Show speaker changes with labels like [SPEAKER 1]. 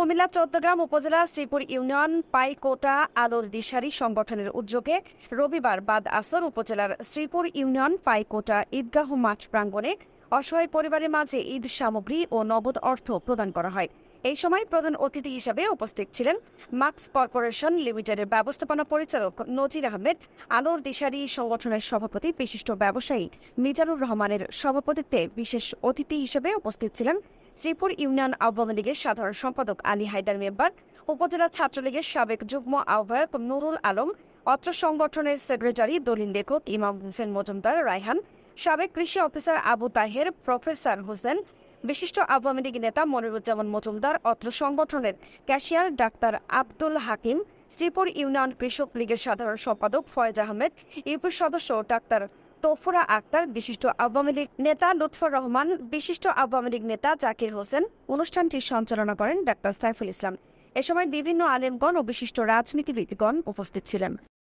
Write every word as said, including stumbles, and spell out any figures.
[SPEAKER 1] কুমিল্লা চৌদ্দগ্রাম উপজেলা শ্রীপুর ইউনিয়ন পাইকোটা আলোর দিশারি সংগঠনের উদ্যোগে রবিবার বাদ আসর উপজেলার শ্রীপুর ইউনিয়ন পাইকোটা ঈদগাহ মাঠ প্রাঙ্গণে অসহায় পরিবারের মাঝে ঈদ সামগ্রী ও নগদ অর্থ প্রদান করা হয়। এই সময় প্রধান অতিথি হিসেবে উপস্থিত ছিলেন মাক্স কর্পোরেশন লিমিটেডের ব্যবস্থাপনা পরিচালক নজির আহমেদ, আলোর দিশারি সংগঠনের সভাপতি বিশিষ্ট ব্যবসায়ী মিজানুর রহমানের সভাপতিত্বে বিশেষ অতিথি হিসেবে উপস্থিত ছিলেন শ্রীপুর ইউনিয়ন আওয়ামী লীগের সাধারণ সম্পাদক আলী হায়দার মেম্বার, উপজেলা ছাত্রলীগের সাবেক যুগ্ম আহ্বায়ক নুরুল আলম, অত্র সংগঠনের সেক্রেটারি দলিল লেখক ইমাম হোসেন মজুমদার রায়হান, সাবেক কৃষি অফিসার আবু তাহের, প্রফেসর হোসেন, বিশিষ্ট আওয়ামী লীগ নেতা মনিরুজ্জামান মজুমদার, অত্র সংগঠনের cashier doctor Abdul Hakim, Sripur union কৃষক লীগের সাধারণ সম্পাদক ফয়েজ আহমেদ, ইউপি সদস্য ডাক্তার তোফরা আক্তার, বিশিষ্ট আওয়ামী লীগ নেতা লুৎফর রহমান, বিশিষ্ট আওয়ামী লীগ নেতা জাকির হোসেন। অনুষ্ঠানটি সঞ্চালনা করেন ডাক্তার সাইফুল ইসলাম। এ সময় বিভিন্ন আলেমগণ ও বিশিষ্ট রাজনীতিবিদগণ উপস্থিত ছিলেন।